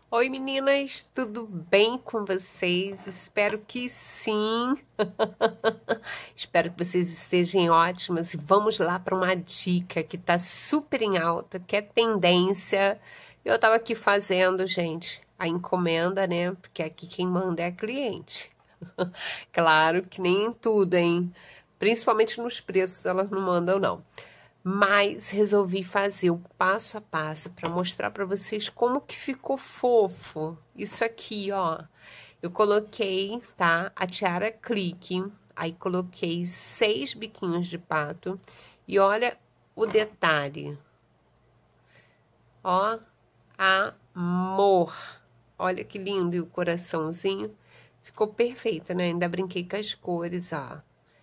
Oi meninas, tudo bem com vocês? Espero que sim. Espero que vocês estejam ótimas e vamos lá para uma dica que tá super em alta, que é tendência. Eu tava aqui fazendo, gente, a encomenda, né? Porque aqui quem manda é a cliente. Claro que nem em tudo, hein? Principalmente nos preços, elas não mandam, não. Mas resolvi fazer o passo a passo para mostrar para vocês como que ficou fofo. Isso aqui, ó. Eu coloquei, tá? A tiara clique. Aí coloquei 6 biquinhos de pato. E olha o detalhe. Ó, amor. Olha que lindo e o coraçãozinho. Ficou perfeito, né? Ainda brinquei com as cores, ó.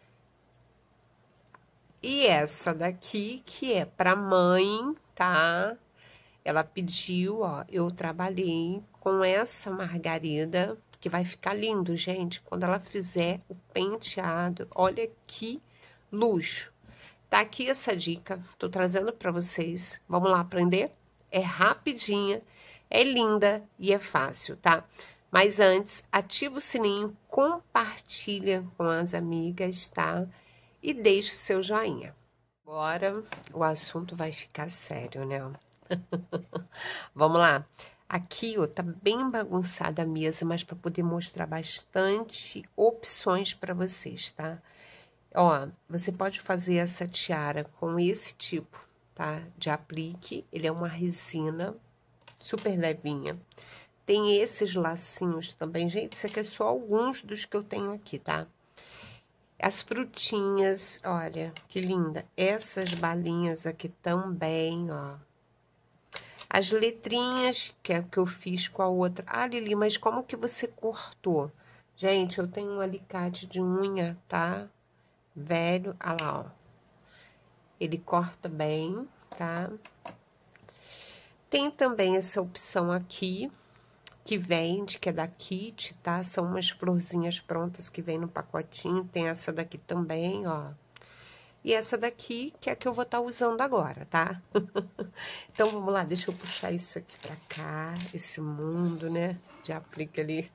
E essa daqui, que é pra mãe, tá? Ela pediu, ó, eu trabalhei com essa margarida, que vai ficar lindo, gente, quando ela fizer o penteado. Olha que luxo. Tá aqui essa dica, tô trazendo pra vocês. Vamos lá aprender? É rapidinha, é linda e é fácil, tá? Mas antes, ativa o sininho, compartilha com as amigas, tá? E deixe seu joinha. Agora o assunto vai ficar sério, né? Vamos lá. Aqui, ó, tá bem bagunçada a mesa, mas para poder mostrar bastante opções para vocês, tá? Ó, você pode fazer essa tiara com esse tipo, tá? De aplique. Ele é uma resina super levinha. Tem esses lacinhos também. Gente, isso aqui é só alguns dos que eu tenho aqui, tá? As frutinhas, olha, que linda. Essas balinhas aqui também, ó. As letrinhas, que é o que eu fiz com a outra. Ah, Lili, mas como que você cortou? Gente, eu tenho um alicate de unha, tá? Velho, ah lá, ó. Ele corta bem, tá? Tem também essa opção aqui, que vende, que é da Kit, tá? São umas florzinhas prontas que vem no pacotinho. Tem essa daqui também, ó. E essa daqui, que é a que eu vou estar usando agora, tá? Então, vamos lá, deixa eu puxar isso aqui pra cá, esse mundo, né? Já aplica ali.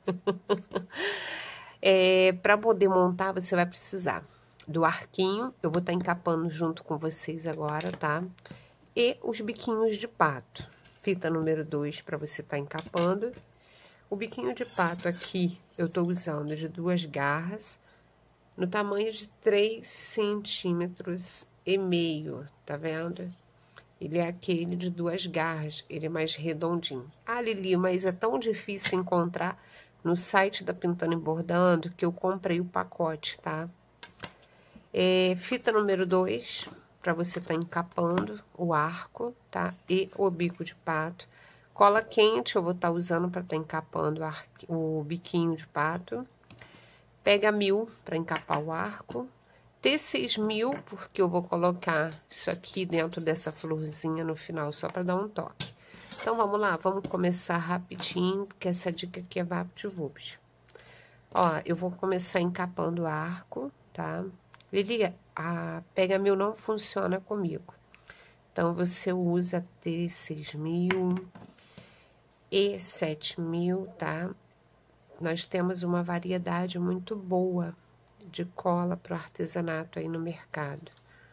Pra poder montar, você vai precisar do arquinho, eu vou estar encapando junto com vocês agora, tá? E os biquinhos de pato. Fita número 2 para você estar encapando. O biquinho de pato aqui, eu tô usando de 2 garras, no tamanho de 3,5 cm, tá vendo? Ele é aquele de 2 garras, ele é mais redondinho. Ah, Lili, mas é tão difícil encontrar no site da Pintando e Bordando que eu comprei o pacote, tá? Fita número 2, para você estar encapando o arco, tá? E o bico de pato. Cola quente, eu vou estar usando para estar encapando o biquinho de pato. Pega 1000 para encapar o arco. T6000, porque eu vou colocar isso aqui dentro dessa florzinha no final, só para dar um toque. Então, vamos lá, vamos começar rapidinho, porque essa dica aqui é VaptVupt. Ó, eu vou começar encapando o arco, tá? Lili, a Pega 1000 não funciona comigo. Então, você usa T6000 e 7000, tá? Nós temos uma variedade muito boa de cola para o artesanato aí no mercado.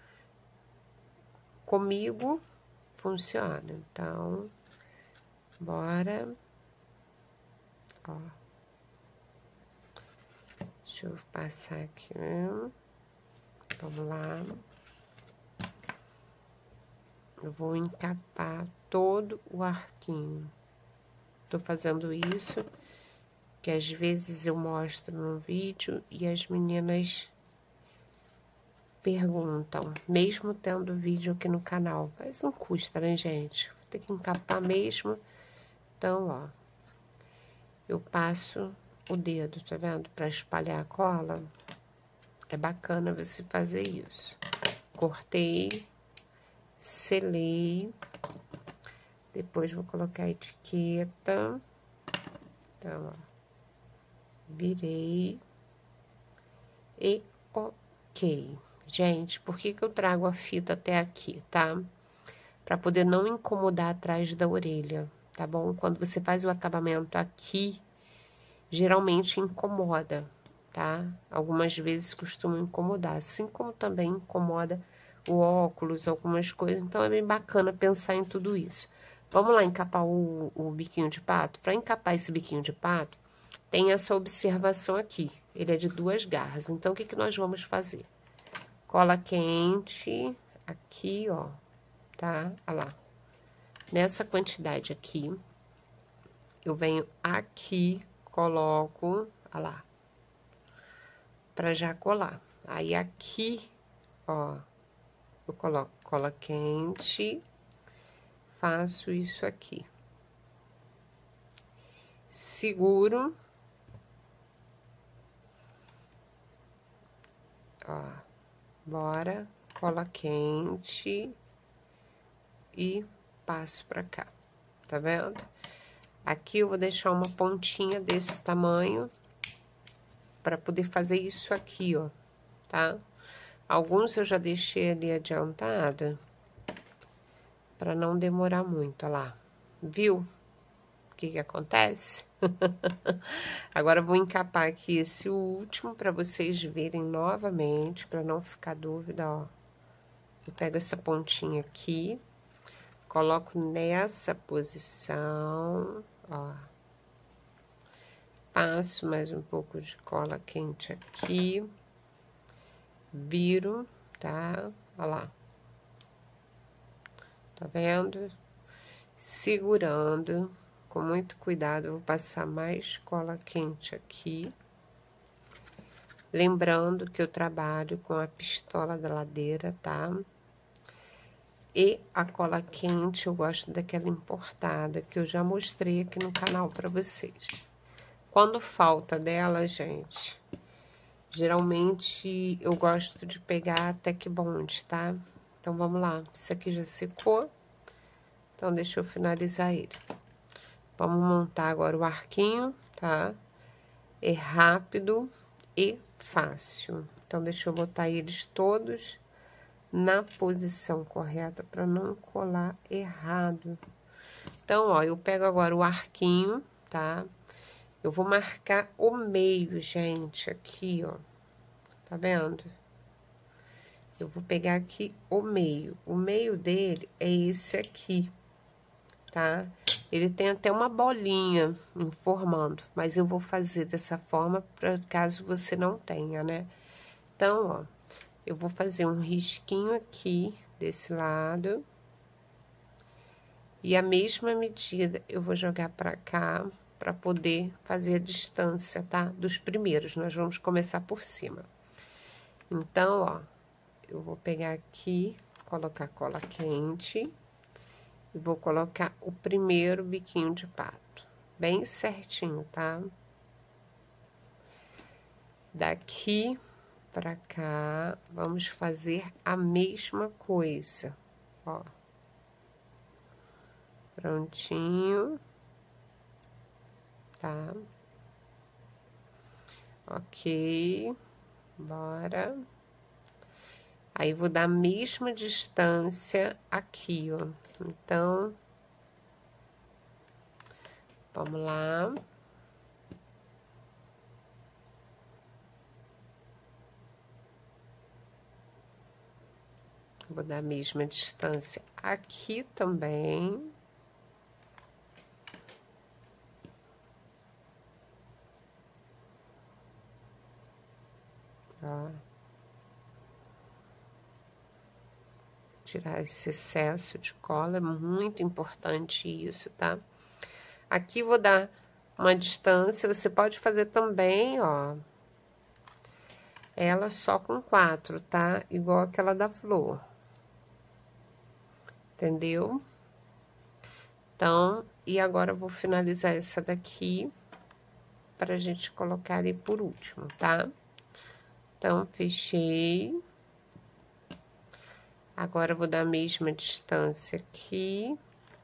Comigo funciona, então, bora. Ó. Deixa eu passar aqui, vamos lá. Eu vou encapar todo o arquinho. Tô fazendo isso, que às vezes eu mostro no vídeo e as meninas perguntam, mesmo tendo vídeo aqui no canal. Mas não custa, né, gente? Vou ter que encapar mesmo. Então, ó, eu passo o dedo, tá vendo? Pra espalhar a cola. É bacana você fazer isso. Cortei, selei. Depois vou colocar a etiqueta. Então, ó, virei. E ok. Gente, por que que eu trago a fita até aqui, tá? Pra poder não incomodar atrás da orelha. tá bom? Quando você faz o acabamento aqui, geralmente incomoda, tá? Algumas vezes costuma incomodar, assim como também incomoda o óculos, algumas coisas. Então, é bem bacana pensar em tudo isso. Vamos lá encapar o biquinho de pato? Para encapar esse biquinho de pato, tem essa observação aqui. Ele é de 2 garras. Então, o que que nós vamos fazer? Cola quente aqui, ó, tá? Olha lá. Nessa quantidade aqui, eu venho aqui, coloco, olha lá, pra já colar. Aí, aqui, ó, eu coloco cola quente, faço isso aqui. Seguro. Ó, bora, cola quente e passo pra cá, tá vendo? Aqui eu vou deixar uma pontinha desse tamanho pra poder fazer isso aqui, ó, tá? Alguns eu já deixei ali adiantado pra não demorar muito, ó lá. Viu o que que acontece? Agora eu vou encapar aqui esse último pra vocês verem novamente, pra não ficar dúvida, ó. Eu pego essa pontinha aqui, coloco nessa posição, ó. Passo mais um pouco de cola quente aqui, viro, tá? Olha lá. Tá vendo? Segurando, com muito cuidado, eu vou passar mais cola quente aqui. Lembrando que eu trabalho com a pistola da ladeira, tá? E a cola quente, eu gosto daquela importada, que eu já mostrei aqui no canal pra vocês. Quando falta dela, gente, geralmente eu gosto de pegar a Tec Bond, tá? Então, vamos lá. Isso aqui já secou. Então, deixa eu finalizar ele. Vamos montar agora o arquinho, tá? É rápido e fácil. Então, deixa eu botar eles todos na posição correta para não colar errado. Então, ó, eu pego agora o arquinho, tá? Eu vou marcar o meio, gente, aqui, ó. Tá vendo? Eu vou pegar aqui o meio. O meio dele é esse aqui, tá? Ele tem até uma bolinha formando, mas eu vou fazer dessa forma para caso você não tenha, né? Então, ó, eu vou fazer um risquinho aqui desse lado. E a mesma medida eu vou jogar para cá, para poder fazer a distância, tá? Dos primeiros, nós vamos começar por cima. Então, ó, eu vou pegar aqui, colocar cola quente e vou colocar o primeiro biquinho de pato, bem certinho, tá? Daqui pra cá, vamos fazer a mesma coisa, ó. Prontinho. Tá? Ok. Bora. Aí, vou dar a mesma distância aqui, ó. Então, vamos lá. Vou dar a mesma distância aqui também. Ó. Tirar esse excesso de cola, é muito importante isso, tá? Aqui vou dar uma distância, você pode fazer também, ó, ela só com 4, tá? Igual aquela da flor. Entendeu? Então, e agora eu vou finalizar essa daqui, pra gente colocar ali por último, tá? Então, fechei. Agora, eu vou dar a mesma distância aqui.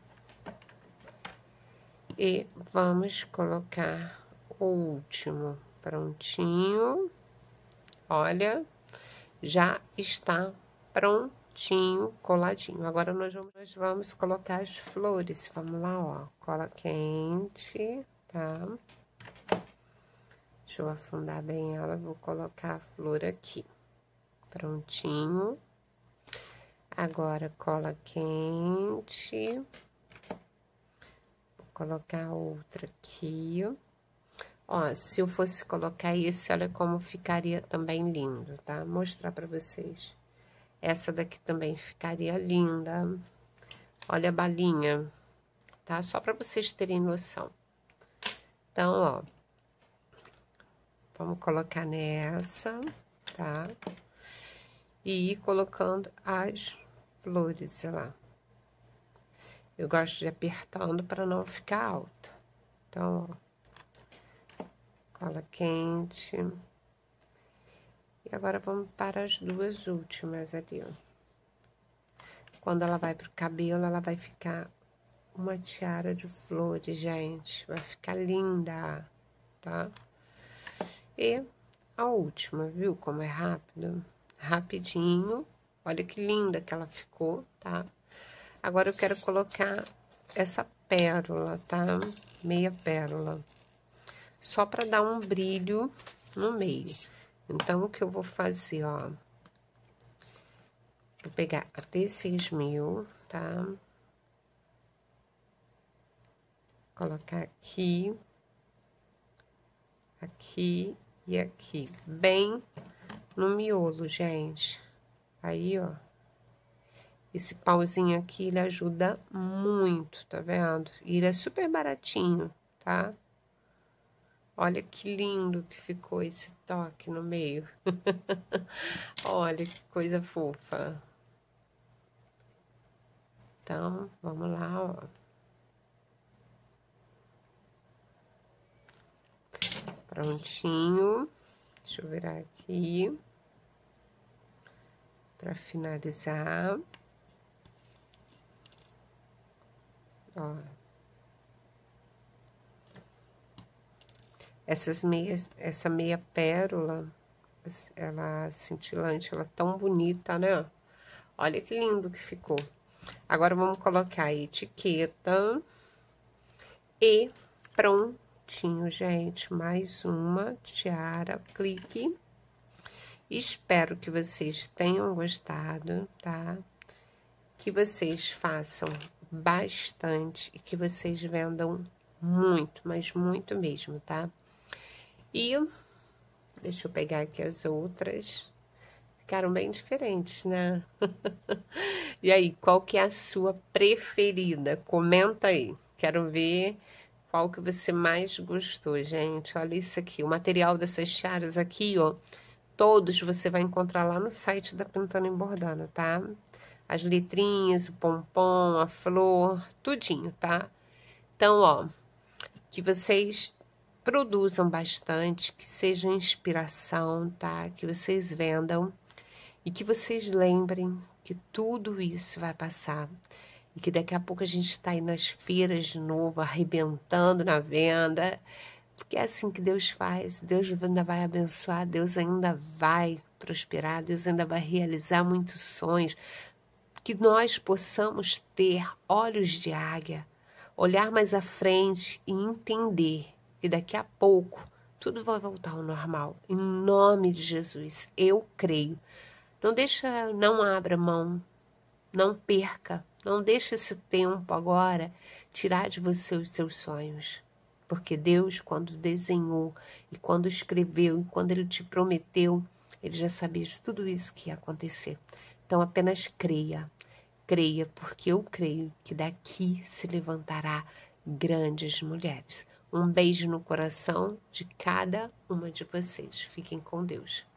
E vamos colocar o último. Prontinho. Olha, já está prontinho. prontinho, coladinho. Agora nós vamos colocar as flores. Vamos lá, ó. Cola quente, tá? Deixa eu afundar bem ela, vou colocar a flor aqui. Prontinho. Agora, cola quente. Vou colocar outra aqui. Ó, se eu fosse colocar esse, olha como ficaria também lindo, tá? Vou mostrar pra vocês. Essa daqui também ficaria linda. Olha a balinha, tá? Só pra vocês terem noção. Então, ó. Vamos colocar nessa, tá? E ir colocando as flores lá. Eu gosto de ir apertando para não ficar alta. Então, ó. Cola quente. E agora vamos para as duas últimas ali, ó. Quando ela vai pro cabelo, ela vai ficar uma tiara de flores, gente. Vai ficar linda, tá? E a última, viu como é rápido? Rapidinho. Olha que linda que ela ficou, tá? Agora eu quero colocar essa pérola, tá? Meia pérola. Só pra dar um brilho no meio. Então, o que eu vou fazer, ó? Vou pegar a T6000, tá? Colocar aqui. Aqui e aqui. Bem no miolo, gente. Aí, ó. Esse pauzinho aqui, ele ajuda muito, tá vendo? E ele é super baratinho, tá? Olha que lindo que ficou esse toque no meio. Olha que coisa fofa. Então, vamos lá, ó. Prontinho. Deixa eu virar aqui. Pra finalizar. Ó. Essa meia pérola, ela cintilante, ela é tão bonita, né? Olha que lindo que ficou. Agora, vamos colocar a etiqueta. E prontinho, gente. Mais uma tiara, clique. Espero que vocês tenham gostado, tá? Que vocês façam bastante e que vocês vendam muito, mas muito mesmo, tá? E deixa eu pegar aqui as outras. Ficaram bem diferentes, né? E aí, qual que é a sua preferida? Comenta aí. Quero ver qual que você mais gostou, gente. Olha isso aqui. O material dessas tiaras aqui, ó. Todos você vai encontrar lá no site da Pintando e Bordando, tá? As letrinhas, o pompom, a flor, tudinho, tá? Então, ó, que vocês produzam bastante, que seja inspiração, tá? Que vocês vendam e que vocês lembrem que tudo isso vai passar e que daqui a pouco a gente tá aí nas feiras de novo, arrebentando na venda, porque é assim que Deus faz. Deus ainda vai abençoar, Deus ainda vai prosperar, Deus ainda vai realizar muitos sonhos, que nós possamos ter olhos de águia, olhar mais à frente e entender que daqui a pouco tudo vai voltar ao normal. Em nome de Jesus, eu creio. Não abra mão, não perca, não deixe esse tempo agora tirar de você os seus sonhos. Porque Deus, quando desenhou e quando escreveu e quando Ele te prometeu, Ele já sabia de tudo isso que ia acontecer. Então, apenas creia. Creia, porque eu creio que daqui se levantará grandes mulheres. Um beijo no coração de cada uma de vocês. Fiquem com Deus.